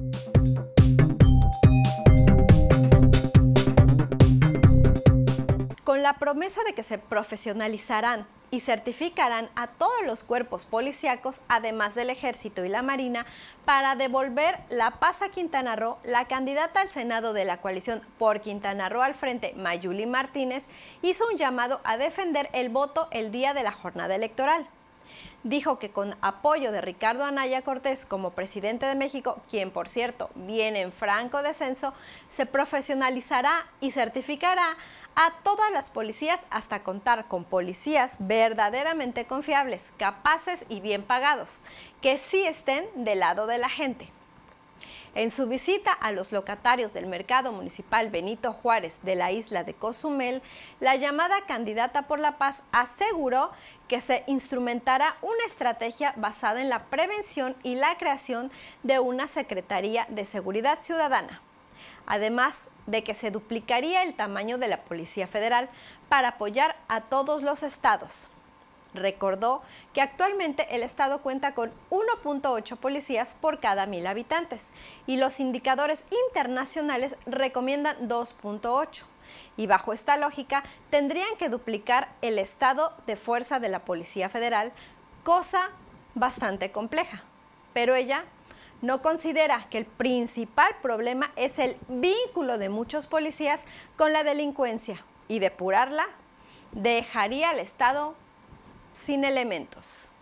Con la promesa de que se profesionalizarán y certificarán a todos los cuerpos policíacos, además del Ejército y la Marina, para devolver la paz a Quintana Roo, la candidata al Senado de la coalición por Quintana Roo al frente, Mayuli Martínez, hizo un llamado a defender el voto el día de la jornada electoral. Dijo que con apoyo de Ricardo Anaya Cortés como presidente de México, quien por cierto viene en franco descenso, se profesionalizará y certificará a todas las policías hasta contar con policías verdaderamente confiables, capaces y bien pagados, que sí estén del lado de la gente. En su visita a los locatarios del Mercado Municipal Benito Juárez de la isla de Cozumel, la llamada candidata por la paz aseguró que se instrumentará una estrategia basada en la prevención y la creación de una Secretaría de Seguridad Ciudadana, además de que se duplicaría el tamaño de la Policía Federal para apoyar a todos los estados. Recordó que actualmente el estado cuenta con 1.8 policías por cada 1,000 habitantes y los indicadores internacionales recomiendan 2.8. Y bajo esta lógica tendrían que duplicar el estado de fuerza de la Policía Federal, cosa bastante compleja. Pero ella no considera que el principal problema es el vínculo de muchos policías con la delincuencia y depurarla dejaría al estado sin elementos.